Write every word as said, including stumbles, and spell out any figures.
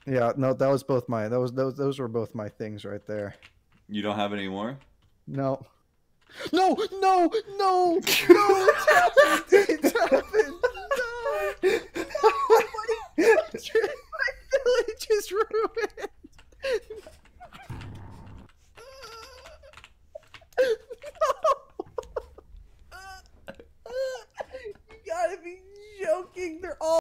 Yeah, no, that was both my those those those were both my things right there. You don't have any more? No. No, no, no, no, it's happened. It's happened. No.